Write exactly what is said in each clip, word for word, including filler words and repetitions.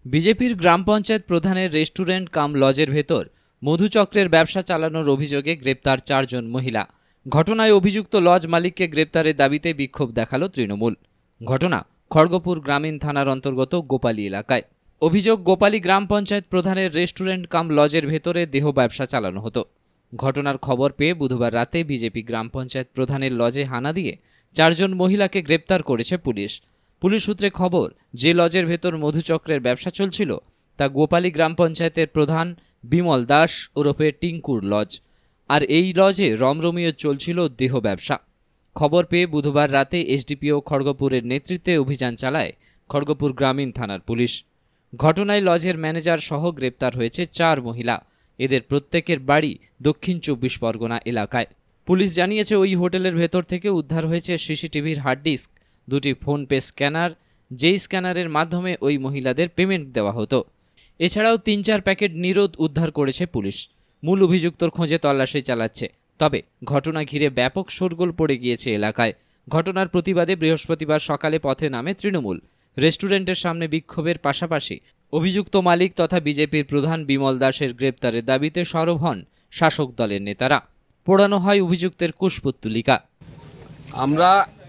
বিজেপির গ্রাম পঞ্চায়েত প্রধানের রেস্টুরেন্ট কাম লজের ভেতর মধুচক্রের ব্যবসা চালানোর অভিযোগে গ্রেপ্তার চারজন মহিলা। ঘটনায় অভিযুক্ত লজ মালিককে গ্রেপ্তারের দাবিতে বিক্ষোভ দেখালো তৃণমূল। ঘটনা খড়গপুর গ্রামীণ থানার অন্তর্গত গোপালী এলাকায়। অভিযোগ, গোপালী গ্রাম পঞ্চায়েত প্রধানের রেস্টুরেন্ট কাম লজের ভেতরে দেহ ব্যবসা চালানো হতো। ঘটনার খবর পেয়ে বুধবার রাতে বিজেপি গ্রাম পঞ্চায়েত প্রধানের লজে হানা দিয়ে চারজন মহিলাকে গ্রেপ্তার করেছে পুলিশ। পুলিশ সূত্রে খবর, যে লজের ভেতর মধুচক্রের ব্যবসা চলছিল তা গোপালী গ্রাম পঞ্চায়েতের প্রধান বিমল দাস ওরফে টিঙ্কুর লজ, আর এই লজে রমরমিয়ে চলছিল দেহ ব্যবসা। খবর পেয়ে বুধবার রাতে এসডিপিও খড়গপুরের নেতৃত্বে অভিযান চালায় খড়গপুর গ্রামীণ থানার পুলিশ। ঘটনায় লজের ম্যানেজার সহ গ্রেপ্তার হয়েছে চার মহিলা। এদের প্রত্যেকের বাড়ি দক্ষিণ চব্বিশ পরগনা এলাকায়। পুলিশ জানিয়েছে, ওই হোটেলের ভেতর থেকে উদ্ধার হয়েছে সিসিটিভির হার্ড ডিস্ক, দুটি ফোনপে স্ক্যানার, যেই স্ক্যানারের মাধ্যমে ওই মহিলাদের পেমেন্ট দেওয়া হতো। এছাড়াও তিন চার প্যাকেট নিরোধ উদ্ধার করেছে পুলিশ। মূল অভিযুক্তর খোঁজে তল্লাশি চালাচ্ছে। তবে ঘটনা ঘিরে ব্যাপক শোরগোল পড়ে গিয়েছে এলাকায়। ঘটনার প্রতিবাদে বৃহস্পতিবার সকালে পথে নামে তৃণমূল। রেস্টুরেন্টের সামনে বিক্ষোভের পাশাপাশি অভিযুক্ত মালিক তথা বিজেপির প্রধান বিমল দাসের গ্রেপ্তারের দাবিতে সরব হন শাসক দলের নেতারা। পোড়ানো হয় অভিযুক্তের কুশপুত্তলিকা। আমরা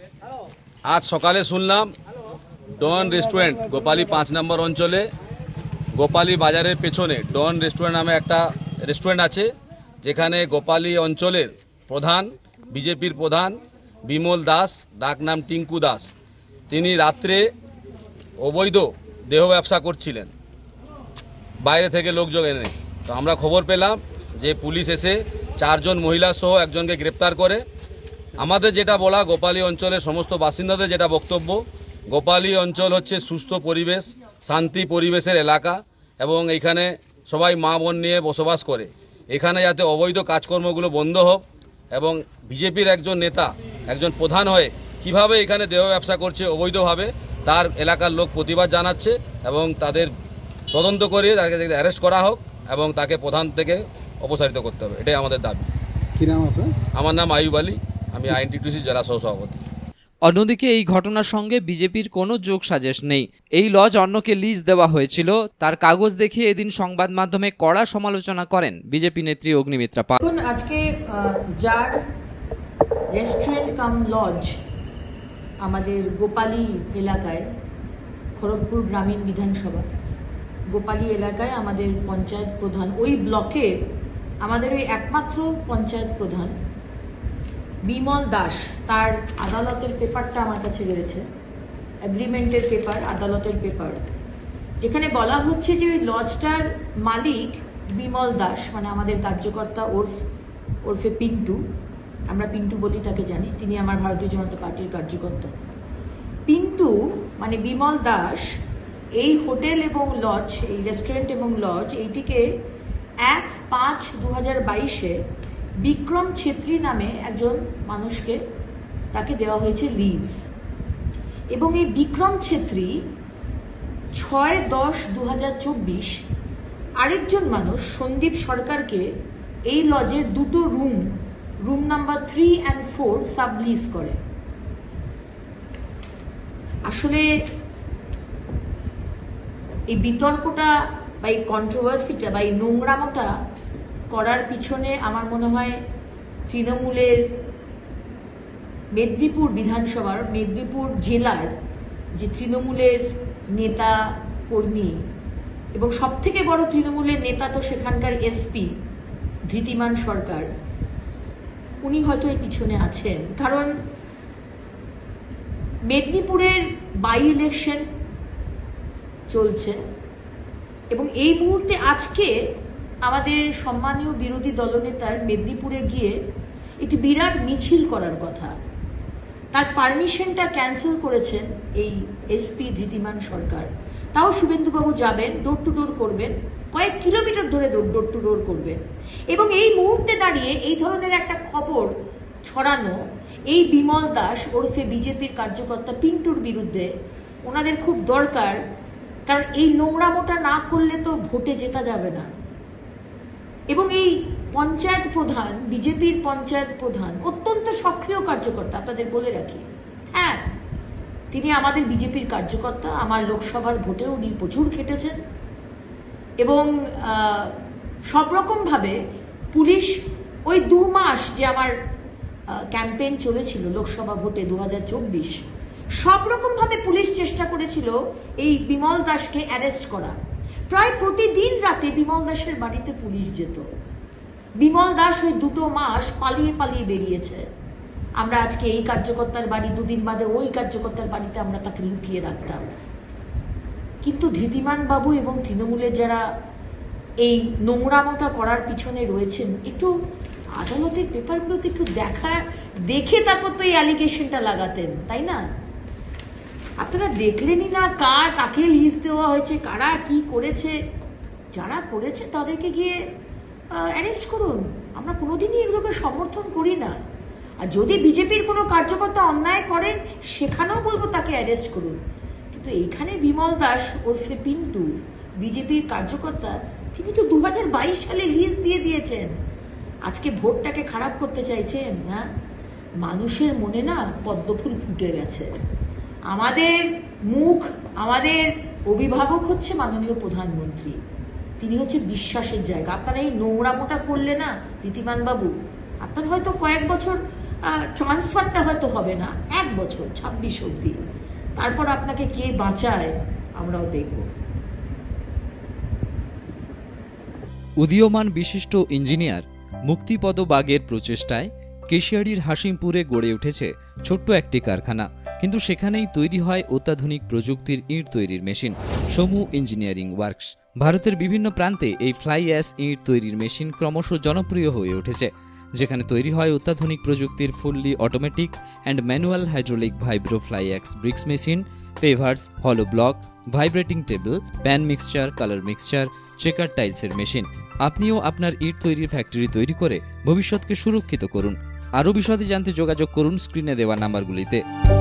আজ সকালে শুনলাম ডন রেস্টুরেন্ট গোপালী পাঁচ নম্বর অঞ্চলে গোপালী বাজারের পেছনে ডন রেস্টুরেন্ট নামে একটা রেস্টুরেন্ট আছে, যেখানে গোপালী অঞ্চলের প্রধান বিজেপির প্রধান বিমল দাস, ডাক নাম টিঙ্কু দাস, তিনি রাত্রে অবৈধ দেহ ব্যবসা করছিলেন বাইরে থেকে লোকজন এনে। তো আমরা খবর পেলাম যে পুলিশ এসে চারজন মহিলা সহ একজনকে গ্রেপ্তার করে। আমাদের যেটা বলা, গোপালী অঞ্চলের সমস্ত বাসিন্দাদের যেটা বক্তব্য, গোপালী অঞ্চল হচ্ছে সুস্থ পরিবেশ, শান্তি পরিবেশের এলাকা এবং এখানে সবাই মা বোন নিয়ে বসবাস করে। এখানে যাতে অবৈধ কাজকর্মগুলো বন্ধ হোক এবং বিজেপির একজন নেতা, একজন প্রধান হয়ে কিভাবে এখানে দেহ ব্যবসা করছে অবৈধভাবে, তার এলাকার লোক প্রতিবাদ জানাচ্ছে এবং তাদের তদন্ত করে তাকে অ্যারেস্ট করা হোক এবং তাকে প্রধান থেকে অপসারিত করতে হবে, এটাই আমাদের দাবি। কি নাম আপনার? আমার নাম আয়ুব আলী, আমি আইএনটিটিউসি জেলা সহ সভাপতি। অন্যদিকে এই ঘটনার সঙ্গে বিজেপির কোনো যোগ সাজেশ নেই। এই লজ অন্যকে লিজ দেওয়া হয়েছিল, তার কাগজ দেখিয়ে এদিন সংবাদ মাধ্যমে কড়া সমালোচনা করেন বিজেপি নেত্রী অগ্নিমিত্রা পাল। আজকে যার রেস্টুরেন্ট কাম লজ আমাদের গোপালী এলাকায়, খড়গপুর গ্রামীণ বিধানসভা গোপালী এলাকায় আমাদের পঞ্চায়েত প্রধান, ওই ব্লকে আমাদের ওই একমাত্র পঞ্চায়েত প্রধান বিমল দাস, তার আদালতের পেপারটা আমার কাছে রয়েছে, এগ্রিমেন্টের পেপার, আদালতের পেপার, যেখানে বলা হচ্ছে যে ওই লজটার মালিক বিমল দাস, মানে আমাদের কার্যকর্তা ওরফ ওরফে পিন্টু, আমরা পিন্টু বলি তাকে জানি, তিনি আমার ভারতীয় জনতা পার্টির কার্যকর্তা। পিন্টু মানে বিমল দাস এই হোটেল এবং লজ, এই রেস্টুরেন্ট এবং লজ, এইটিকে এক পাঁচ দু হাজার বাইশে বিক্রম ছেত্রী নামে একজন মানুষকে তাকে দেওয়া হয়েছে লিজ, এবং এই বিক্রম ছেত্রী ছয় দশ দু হাজার চব্বিশ আরেকজন মানুষ সন্দীপ সরকারকে এই লজের দুটো room, room number three and four sublease করে। আসলে এই বিতর্কটা বা এই কন্ট্রোভার্সিটা বা এই নোংরামোটা করার পিছনে আমার মনে হয় তৃণমূলের মেদিনীপুর বিধানসভার, মেদিনীপুর জেলার যে তৃণমূলের নেতা কর্মী এবং সব থেকে বড় তৃণমূলের নেতা তো সেখানকার এসপি ধৃতিমান সরকার, উনি হয়তো এর পিছনে আছেন। কারণ মেদিনীপুরের বাই ইলেকশন চলছে এবং এই মুহূর্তে আজকে আমাদের সম্মানীয় বিরোধী দলনেতার মেদিনীপুরে গিয়ে একটি বিরাট মিছিল করার কথা, তার পারমিশনটা ক্যান্সেল করেছেন এই এসপি ধৃতিমান সরকার। তাও শুভেন্দুবাবু যাবেন, ডোর টু ডোর করবেন, কয়েক কিলোমিটার ধরে ডোর টু ডোর করবেন, এবং এই মুহূর্তে দাঁড়িয়ে এই ধরনের একটা খবর ছড়ানো এই বিমল দাস ওরফে বিজেপির কার্যকর্তা পিন্টুর বিরুদ্ধে ওনাদের খুব দরকার। কারণ এই নোংরামোটা না করলে তো ভোটে জেতা যাবে না। এবং এই পঞ্চায়েত প্রধান, বিজেপির পঞ্চায়েত প্রধান অত্যন্ত সক্রিয় কার্যকর্তা, আপনাদের বলে রাখি। হ্যাঁ, তিনি আমাদের বিজেপির কার্যকর্তা, আমার লোকসভার ভোটে উনি প্রচুর খেটেছেন এবং সব রকম ভাবে পুলিশ ওই দু মাস যে আমার ক্যাম্পেইন চলেছিল লোকসভা ভোটে দু হাজার চব্বিশ, সব রকম ভাবে পুলিশ চেষ্টা করেছিল এই বিমল দাসকে অ্যারেস্ট করা। প্রায় প্রতিদিন রাতে বিমল দাসের বাড়িতে পুলিশ যেত। বিমল দাস ওই দুটো মাস পালিয়ে পালিয়ে বেরিয়েছে। আমরা আজকে এই কার্যকর্তার বাড়ি, দুদিন বাদে ওই কার্যকর্তার বাড়িতে আমরা তাকে লুকিয়ে রাখতাম। কিন্তু ধৃতিমান বাবু এবং তৃণমূলের যারা এই নোংরামোটা করার পিছনে রয়েছেন, একটু আদালতের পেপারগুলোতে একটু দেখা দেখে তারপর তো এই অ্যালিগেশনটা লাগাতেন, তাই না? আপনারা দেখলেনই না কার কাকে লিস্ট দেওয়া হয়েছে, কারা কি করেছে। যারা করেছে তাদেরকে গিয়ে অ্যারেস্ট করুন। আমরা কোনোদিনই এগুলোকে সমর্থন করি না। আর যদি বিজেপির কোনো কার্যকর্তা অন্যায় করেন সেখানেও বলবো তাকে অ্যারেস্ট করুন। কিন্তু এইখানে বিমল দাস ওরফে পিন্টু, বিজেপির কার্যকর্তা, তিনি তো দু হাজার বাইশ সালে লিস্ট দিয়ে দিয়েছেন। আজকে ভোটটাকে খারাপ করতে চাইছেন। হ্যাঁ, মানুষের মনে না পদ্মফুল ফুটে গেছে। আমাদের মুখ, আমাদের অভিভাবক হচ্ছে মাননীয় প্রধানমন্ত্রী। তিনি হচ্ছে বিশ্বাসের জায়গা। আপনারা এই নোংরামোটা করলে না ঋতিমান বাবু, আপনার হয়তো কয়েক বছর ট্রান্সফারটা হয়তো হবে না, এক বছর ছাব্বিশ অব্দি, তারপর আপনাকে কে বাঁচায় আমরাও দেখব। উদীয়মান বিশিষ্ট ইঞ্জিনিয়ার মুক্তিপদ বাগের প্রচেষ্টায় কেশিয়াড়ির হাসিমপুরে গড়ে উঠেছে ছোট্ট একটি কারখানা, কিন্তু সেখানেই তৈরি হয় অত্যাধুনিক প্রযুক্তির ইট তৈরির মেশিন সমু ইঞ্জিনিয়ারিং ওয়ার্কস। ভারতের বিভিন্ন প্রান্তে এই ফ্লাই অ্যাশ ইট তৈরির মেশিন ক্রমশ জনপ্রিয় হয়ে উঠেছে, যেখানে তৈরি হয় অত্যাধুনিক প্রযুক্তির fully automatic and manual hydraulic vibro fly ash bricks machine, pavers, hollow block, vibrating table, pan mixture, colour mixture, checker টাইলসের মেশিন। আপনিও আপনার ইট তৈরির ফ্যাক্টরি তৈরি করে ভবিষ্যৎকে সুরক্ষিত করুন। আরও বিশদে জানতে যোগাযোগ করুন স্ক্রিনে দেওয়া নাম্বারগুলিতে।